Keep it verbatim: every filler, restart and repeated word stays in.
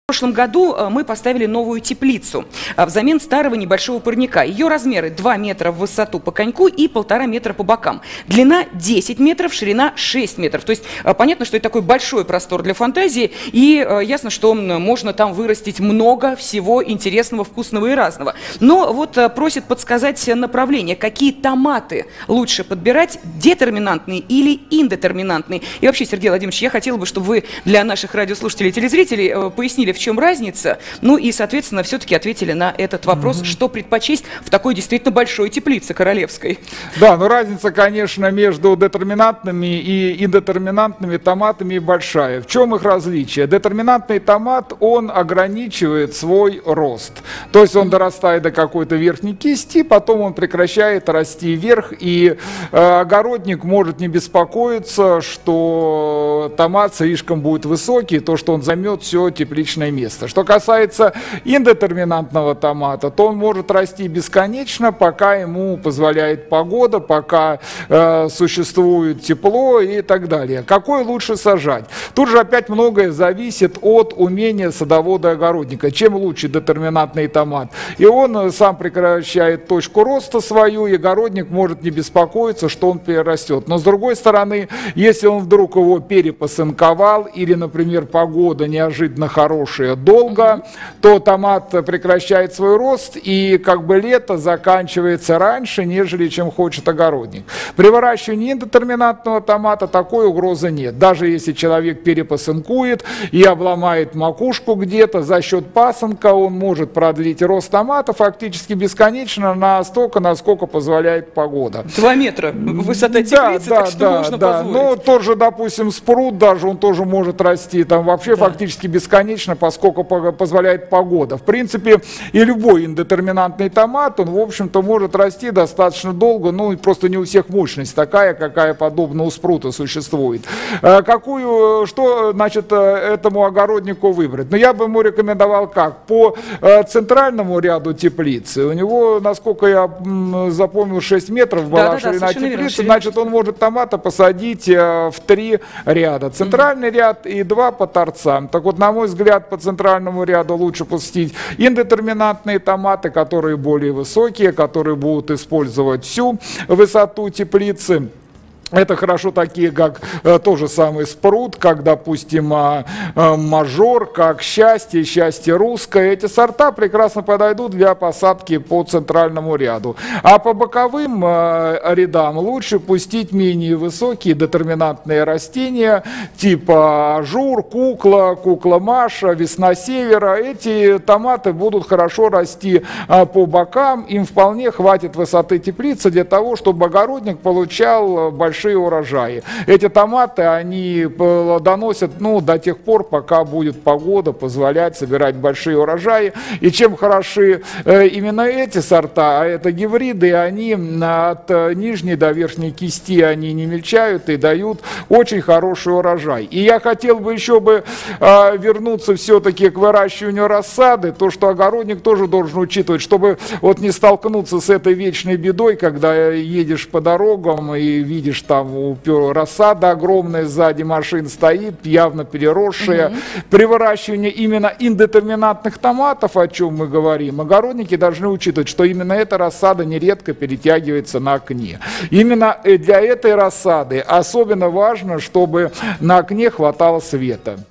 В прошлом году мы поставили новую теплицу взамен старого небольшого парника. Ее размеры два метра в высоту по коньку и полтора метра по бокам. Длина десять метров, ширина шесть метров. То есть понятно, что это такой большой простор для фантазии. И ясно, что можно там вырастить много всего интересного, вкусного и разного. Но вот просят подсказать направление. Какие томаты лучше подбирать? Детерминантные или индетерминантные? И вообще, Сергей Владимирович, я хотела бы, чтобы вы для наших радиослушателей и телезрителей пояснили, в чем разница, ну и, соответственно, все-таки ответили на этот вопрос, mm-hmm. что предпочесть в такой действительно большой теплице королевской. Да, но разница, конечно, между детерминантными и индетерминантными томатами большая. В чем их различие? Детерминантный томат, он ограничивает свой рост. То есть он mm-hmm. дорастает до какой-то верхней кисти, потом он прекращает расти вверх, и э, огородник может не беспокоиться, что томат слишком будет высокий, то, что он займет все тепличное место. Что касается индетерминантного томата, то он может расти бесконечно, пока ему позволяет погода, пока э, существует тепло и так далее. Какой лучше сажать? Тут же опять многое зависит от умения садовода-огородника. Чем лучше детерминантный томат? И он сам прекращает точку роста свою, и огородник может не беспокоиться, что он перерастет. Но с другой стороны, если он вдруг его перепосынковал, или, например, погода неожиданно хорошая долго, mm-hmm. то томат прекращает свой рост, и как бы лето заканчивается раньше, нежели чем хочет огородник. При выращивании индетерминантного томата такой угрозы нет. Даже если человек перепосынкует и обломает макушку где-то, за счет пасынка он может продлить рост томата фактически бесконечно настолько, насколько позволяет погода. Два метра высота теплицы, да, так да, что да, можно да. позволить. Ну, тот же, допустим, спрут, даже он тоже может расти там вообще да. фактически бесконечно, поскольку позволяет погода. В принципе, и любой индетерминантный томат, он, в общем-то, может расти достаточно долго, ну, и просто не у всех мощность такая, какая подобно у спрута существует. Какую, что, значит, этому огороднику выбрать? Ну, я бы ему рекомендовал как? По центральному ряду теплицы, у него, насколько я запомнил, шесть метров была да, ширина да, теплицы, значит, он может томата посадить в три ряда. Центральный mm-hmm. ряд и два по торцам. Так вот, на мой взгляд, по центральному ряду лучше пустить индетерминантные томаты, которые более высокие, которые будут использовать всю высоту теплицы. Это хорошо такие, как э, то же самый спрут, как, допустим, э, э, мажор, как счастье, счастье русское. Эти сорта прекрасно подойдут для посадки по центральному ряду. А по боковым э, рядам лучше пустить менее высокие детерминантные растения, типа ажур, кукла, кукла Маша, весна севера. Эти томаты будут хорошо расти э, по бокам. Им вполне хватит высоты теплицы для того, чтобы огородник получал большие урожаи. Эти томаты, они доносят, ну, до тех пор, пока будет погода позволять собирать большие урожаи. И чем хороши э, именно эти сорта, а это гибриды, они от нижней до верхней кисти они не мельчают и дают очень хороший урожай. И я хотел бы еще бы э, вернуться все-таки к выращиванию рассады, то, что огородник тоже должен учитывать, чтобы вот не столкнуться с этой вечной бедой, когда едешь по дорогам и видишь там рассада огромная, сзади машин стоит, явно переросшая. Mm-hmm. При выращивании именно индетерминантных томатов, о чем мы говорим, огородники должны учитывать, что именно эта рассада нередко перетягивается на окне. Именно для этой рассады особенно важно, чтобы на окне хватало света.